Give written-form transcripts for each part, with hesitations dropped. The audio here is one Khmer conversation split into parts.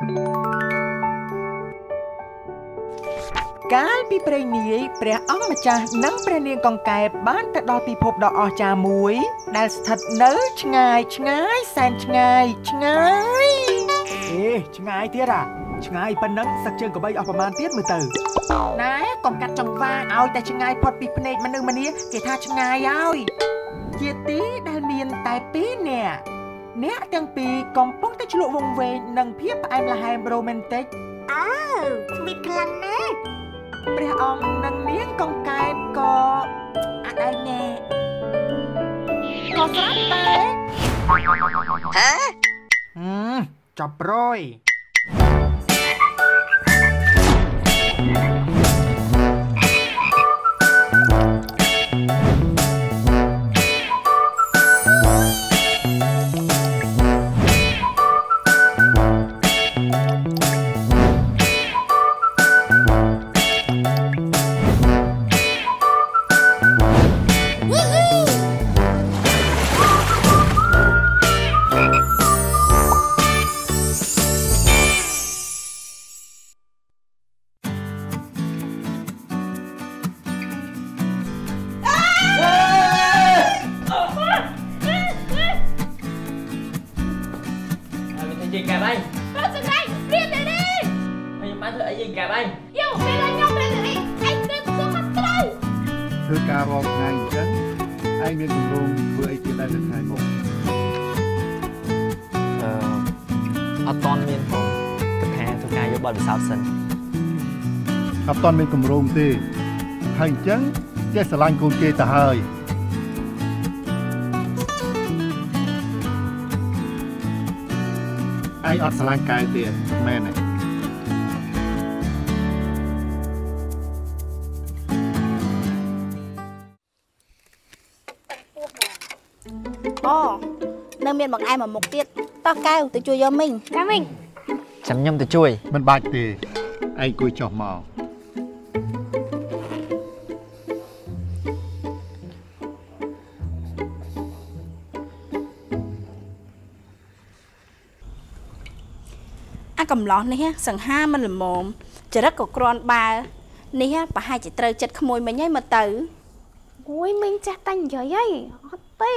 កាលពីព្រេងនាយព្រះអង្គម្ចាស់និងព្រះនាងកង្កែបបានទៅដល់ពិភពដ៏អស្ចារ្យមួយដែលស្ថិតនៅឆ្ងាយឆ្ងាយសែនឆ្ងាយឆ្ងាយឆ្ងាយទៀតឆ្ងាយប៉ុណ្ណឹងសឹកជើងក្បីអស់ប្រមាណទៀតមើលទៅណែកុំកាត់ចង្វាឲ្យតែឆ្ងាយផុតពីភ្នែកមនុស្សម្នាគេថាឆ្ងាយហើយជាទីដែលមានតែ2នាក់អ្នកទាំងពីរកំពុងតែឆ្លក់វង្វេងនឹងភាពផ្អែមល្ហែមរ៉ូមែនទិកស្វីតខ្លាំងណាស់ព្រះអង្គនិងនាងកង្កែបក៏អដែងណែក៏ស្រាប់តែចាប់ប្រយអត់តមានគម្រោងទេហើយអញ្ចឹងចេះស្រឡាញ់កូនគេទៅហើយឯងអត់ស្រឡាញ់កែទេមែនទេនៅមានបង្អែមមួយមុខទៀតតោះកែវទៅជួយយកមីងចាំមីងចាំខ្ញុំទៅជួយមិនបាច់ទេឯងគួយចុះមកអាកំឡោះនេះសង្ហាមិនល្មមចរិតក៏ក្រាន់បើនេះប្រហែលជាត្រូវចិត្តក្មួយមិញហើយមកទៅអូយមីងចាស់តាញ់និយាយអត់ទេ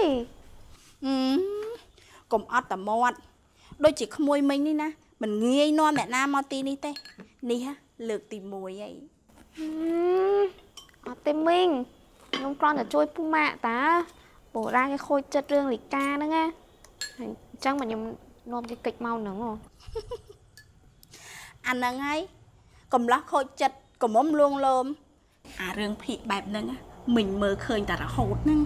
កុំអត់តមាត់ដូចជាក្មួយមិញនេះណាមិនងាយនាំអ្នកណាមកទីនេះទេនេះលើកទី1ហើយអត់ទេមីងខ្ញុំគ្រាន់តែជួយពូម៉ាក់តាបូរ៉ាគេខូចចិត្តរឿងលីកាហ្នឹងណាអញ្ចឹងមកខ្ញុំនាំគេកិច្ចមកហ្នឹងអាហ្នឹងហើយកំឡោះខូចចិត្តកុំមុំលួងលោមអារឿងភីកបែបហ្នឹងមិញមើលឃើញតែរហូតហ្នឹង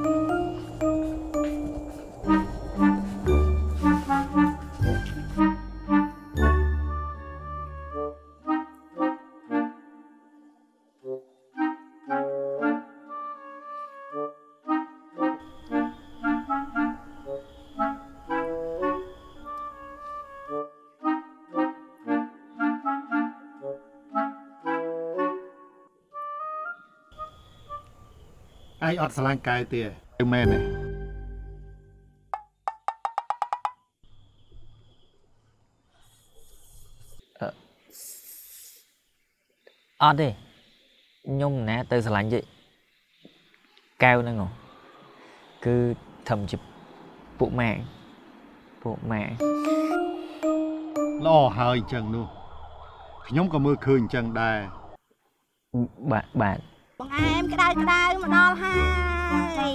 ឯងអត់ស្រឡាញ់កែទេមែនទេអត់ទេខ្ញុំមិនណាទៅស្រឡាញ់ទេកែវហ្នឹងគឺធំជាពួកម៉ែល្អហើយអញ្ចឹងនោះខ្ញុំក៏មើលឃើញអញ្ចឹងដែរបាទបង្អែមក្តៅមកដល់ហើយ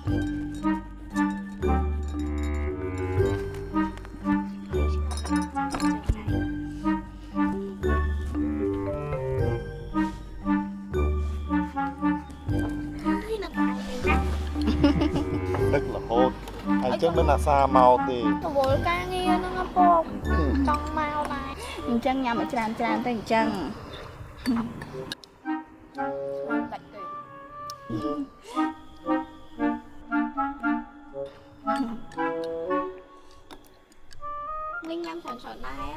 ដឹករហូតហើយអញ្ចឹងមិនអាសាមកទេរវល់ការងារហ្នឹងពកចង់មកដែរអញ្ចឹងញ៉ាំឲ្យច្រើនទៅអញ្ចឹងដាច់ទេមីងញ៉ាំច្រើនដែរ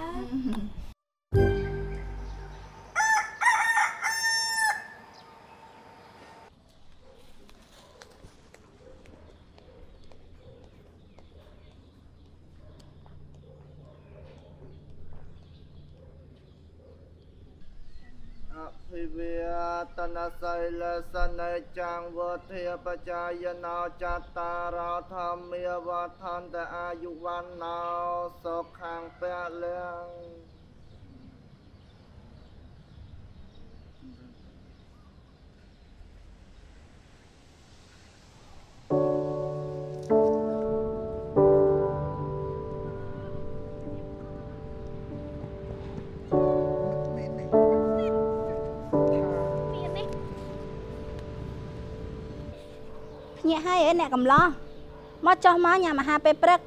นาไซเลสเนจังวัฏเทียปจายนาจัตตาราธรรมเยวัฏันตอายุวันนาสุขังเปะเลียง nhẹ hay ấy nè cầm lo mót cho má nhà mà hai pe prek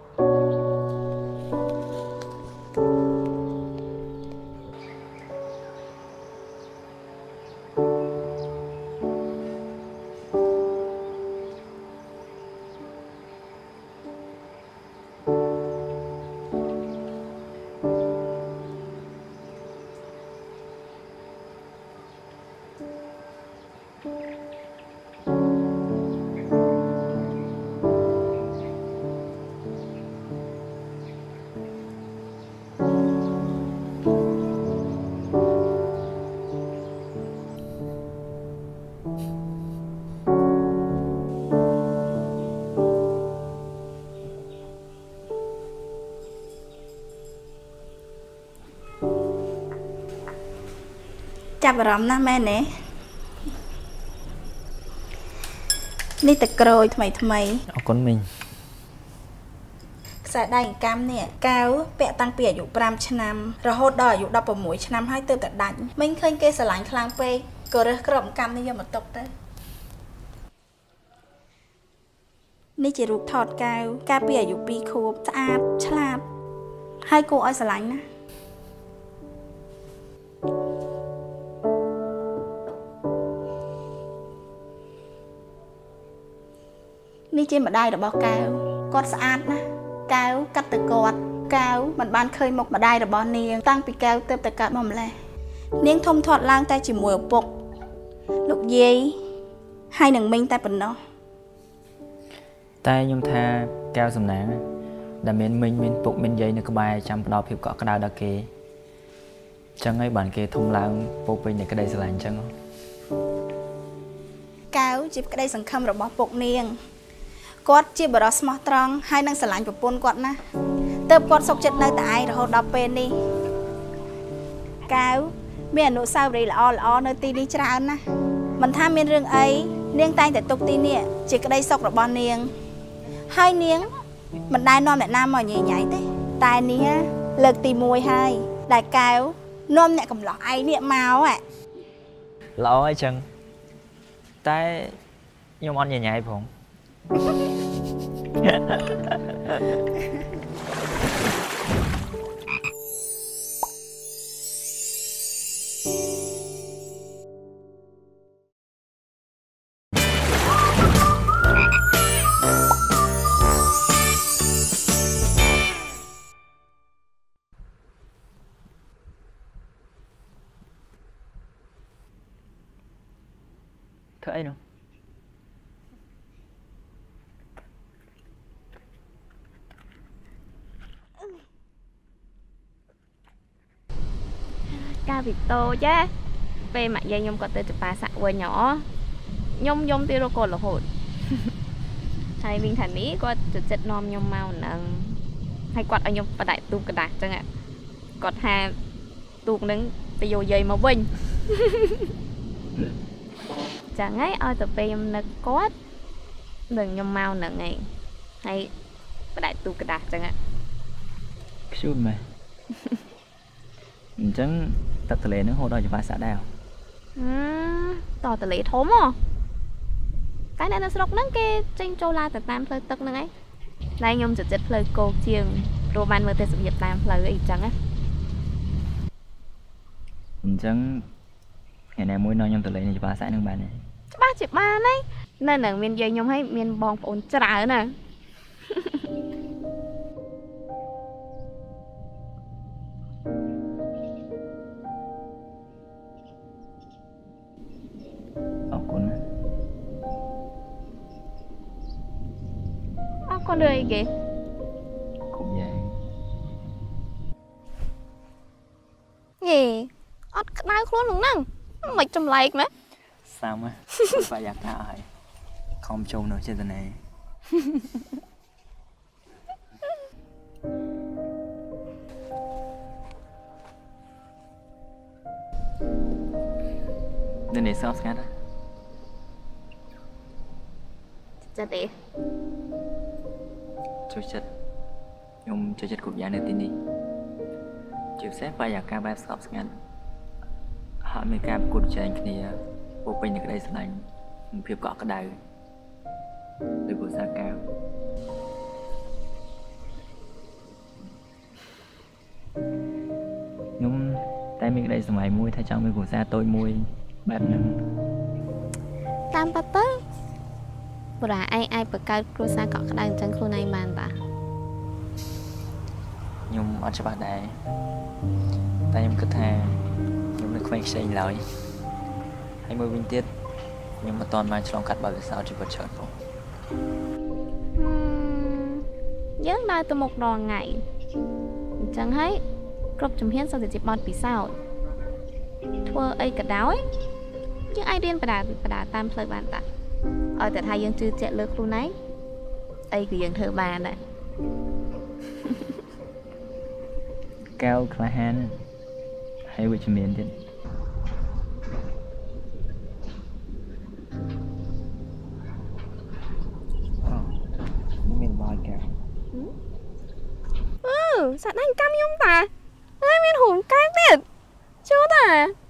chạp rắm na mẹ nè đi tật rồi thay con mình sẽ đành cam nè cao bẹ tăng bịa dụ pram chnam rồi hốt đòi dụ đọc vào mũi chnam hai tư tật đánh mình khơi kê sẽ lạnh khlang pe cờ rơ cẩm cam đi giờ mà tộc đấy ní chỉ rụt thọt cao ca bịa dụ pi khô sạp chạp hai cô ơi sẽ lạnh nè ní trên mà đai được bao cao con sạp nè cao cắt từ cọt cao mình ban khơi một mà đai được bao niên tăng bị cao tiếp từ cả mầm lè niên thông thoát lang tay chỉ mùi bột lục dây hai nằng minh tay bẩn nó tay nhung tha cao sầm nắng đã mình bột mình dây nó có bài chăm đo phiêu cọ cái đào đặc kê chẳng ấy bản kê thông lang bột bên này cái đây sẽ làm chẳng cao chỉ cái đây sẵn khăm rồi bỏ bột niên quạt chia bờ đó smart trăng hai năng sẵn lạnh của pôn quạt na tập quạt sọc chất nơi tại rồi đọc bên đi cao miền nội sao đây là o nơi ti đi chả na mình tham miền rừng ấy niên tay tại tục ti nè chỉ cái đây sọc rồi bao niên hai niên mình đai non lại nam mà nhảy nhảy thế tài nè lực tì mùi hai đại cao nôm nhẹ cầm lọ ai nè màu ạ lọ ấy chăng tay nhung ăn nhảy nhảy phong Thế nữa ca vịt tô chứ về mặt dây nhung có tới chụp bà sạ vừa nhỏ nhung nhung tiêu cồn là hột hay mình thành mỹ có chật nom nhung màu nằng hay quạt ở nhung và đại tu cái đạc chẳng ạ quạt hà tu nứng bây giờ dây màu vinh chẳng ấy ở tập em nó có đừng nhung màu nằng này hay và đại tu cái đạc chẳng ạ xui mày chẳng tập tờ lệ nữa hồi đó cho bà xã đào tỏ tờ lệ thốn à cái này nó sọc nắng cái tranh châu la từ tam phơi tức nắng ấy đây nhung chật phơi cô chiêng roman mơ tê sự nghiệp tam phơi ấy chẳng á chẳng ngày này mỗi nói nhung tờ lệ này cho bà xã nương bà này ba chị ba đấy nên là miền dây nhung hay miền bong ổn trả nè con đời kìa cũng vậy gì ớt đau khốn luôn nè mày trong like nữa sao á phải giặt thảហើយខំចូលនៅចេតនានេះសោះស្ងាត់ចិត្តទេចូលចិត្តខ្ញុំចូលចិត្តគ្រប់យ៉ាងនៅទីនេះជាពិសេសបរិយាកាសបែបស្ងប់ស្ងាត់ហើយមានការប្រកួតប្រជែងគ្នាពោពេញនឹងក្តីស្រឡាញ់និងភាពកក់ក្ដៅដោយភាសាកែវខ្ញុំតែមានក្តីសម័យមួយថាចង់មានគ្រួសារតូចមួយបែបហ្នឹងតាមប៉ាទៅប្រាឯងអាចបង្កើតគ្រួសារកក់ក្ដៅអញ្ចឹងខ្លួនឯងបានតាខ្ញុំអត់ច្បាស់ដែរតែខ្ញុំគិតថាខ្ញុំនៅក្មេងខ្ចីឡើយហើយមួយវិញទៀតខ្ញុំមិនទាន់បានឆ្លងកាត់បទពិសោធន៍ជីវិតច្រើនផងយើងដើរទៅមុខរាល់ថ្ងៃអញ្ចឹងហើយគ្រប់ជំហានសុទ្ធតែជាបទពិសោធន៍ធ្វើអីក៏ដោយយើងអាចរៀនបដាតាមផ្លូវបានតាឲ្យតែថាយើងជឿជាក់លើខ្លួនឯងអីក៏យើងធ្វើបានដែរកែវក្លាហានហើយវិជ្ជមានទៀតមានបាយកែវសាក់ដាញ់កម្មខ្ញុំតាហើយមានរូនកែវទៀតជួតា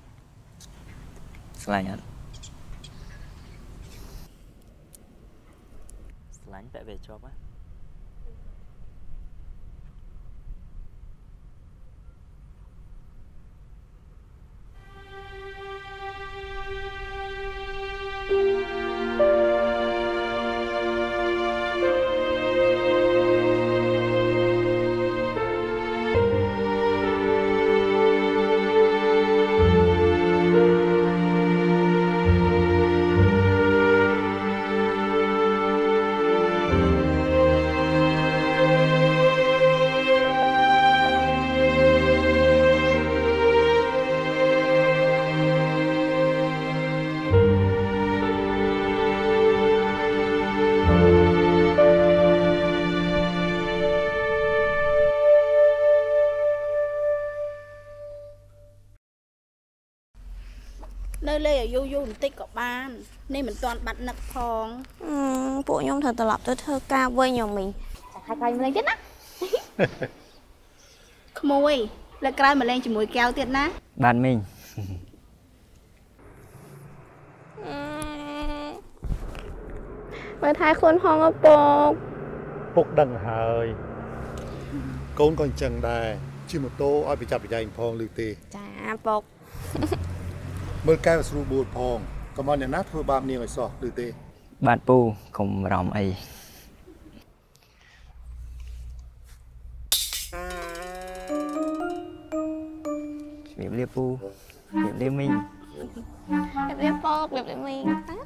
ស្លាញ់អត់ស្លាញ់តែវាជាប់ហ៎នៅលេឲ្យយូរបន្តិចក៏បាននេះមិនទាន់បាត់នឹកផងពួកខ្ញុំត្រូវត្រឡប់ទៅធ្វើការវិញខ្ញុំមីងចាស់ខាត់ក្រោយម្លេងទៀតណាក្មួយលើកក្រោយម្លេងជាមួយកែវទៀតណាបានមីងមើលថែខ្លួនហងឪពុកដឹងហើយកូនក៏អញ្ចឹងដែរជិះម៉ូតូឲ្យប្រចាំប្រជែងផងឬទេចាពុកមើលកែវស្រួលបួលផងកុំឲ្យអ្នកណាធ្វើបាបនាងឲ្យសោះឬទេបាទពូកុំបារម្ភអីជំរាបលាពូជំរាបលាមីងជំរាបពុកជំរាបលាមីងតា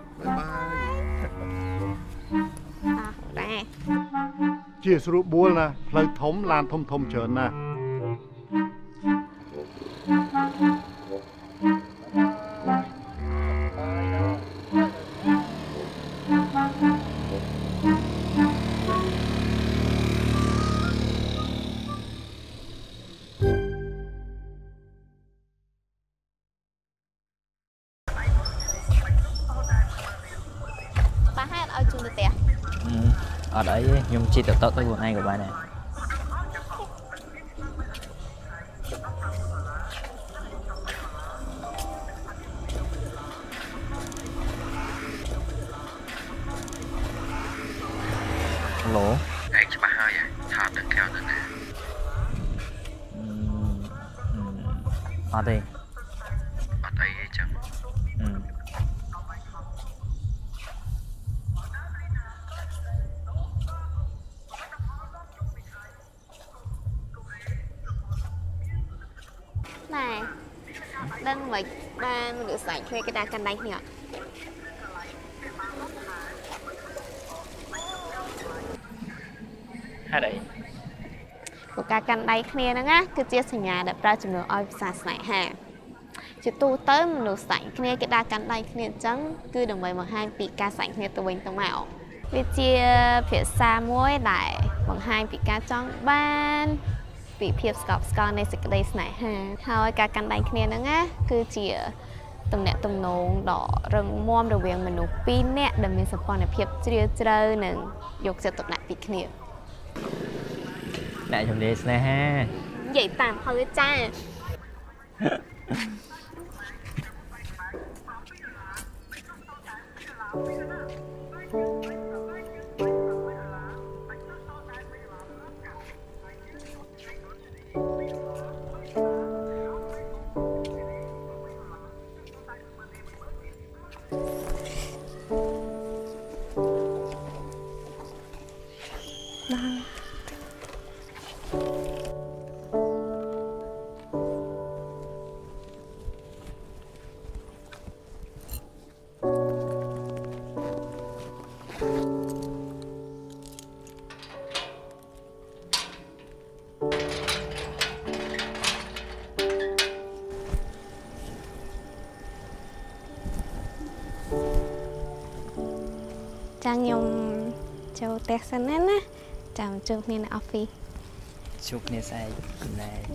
បាយដែរជាស្រួលបួលណាផ្លូវធំឡានធំច្រើនណាស់អត់អីទេខ្ញុំជិះទៅខ្លួនឯងក៏បានដែរឡូឯងច្បាស់ហើយថាដឹងកែវនៅណាអត់ទេអត់អីទេចឹងដឹងមិនបានមនុស្សស្អាតគ្នាគេដាក់កាន់ដៃគ្នាហេតុអីព្រោះការកាន់ដៃគ្នាហ្នឹងណាគឺជាសញ្ញាដែលប្រើជំនួសឲ្យភាសាស្នេហាជាទូទៅមនុស្សសាច់គ្នាគេដាក់កាន់ដៃគ្នាអញ្ចឹងគឺដើម្បីបង្ហាញពីការសាច់គ្នាទៅវិញទៅមកវាជាភាសាមួយដែលបង្ហាញពីការចង់បានពីភាពស្កប់ស្កល់នៃសេចក្តីស្នេហាហើយការកាន់ដៃគ្នាហ្នឹងណាគឺជាទំនាក់ទំនងដ៏រឹងមាំរវាងមនុស្សពីរនាក់ដែលមានសម្ព័ន្ធភាពជ្រាលជ្រៅនិងយកចិត្តទុកដាក់ពីគ្នាអ្នកជំនាញស្នេហានិយាយតាមហើយចាចាំខ្ញុំចូលផ្ទះសិនណាចាំជួបគ្នានៅ office ជួបគ្នាស្អែកកន្លែង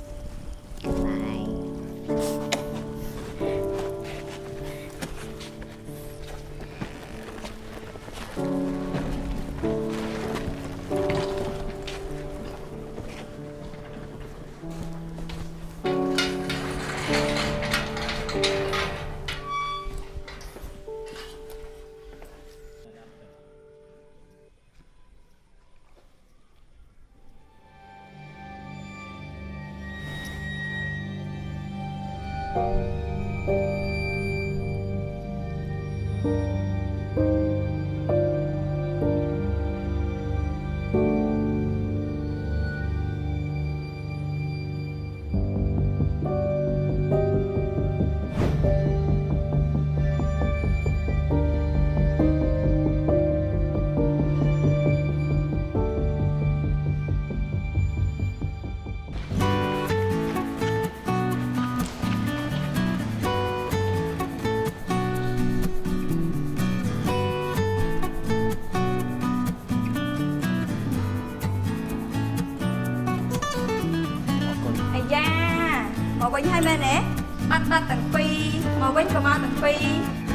មកវិញហើយមែនទេអត់ដាត់ទាំងពីរមកវិញក៏មកទាំងពីរ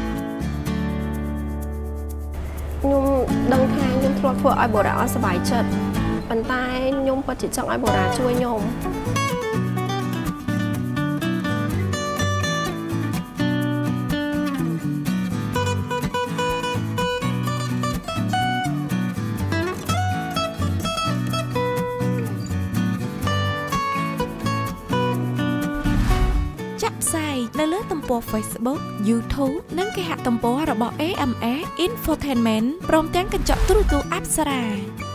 ខ្ញុំដឹងថាខ្ញុំធ្លាប់ធ្វើឲ្យបូរ៉ាអត់សប្បាយចិត្តប៉ុន្តែខ្ញុំពិតជាចង់ឲ្យបូរ៉ាជួយខ្ញុំនៅលើទំព័រ Facebook, YouTube និងគេហទំព័ររបស់ AMS Infotainment ព្រមទាំងកញ្ចក់ទូរទស្សន៍អប្សរា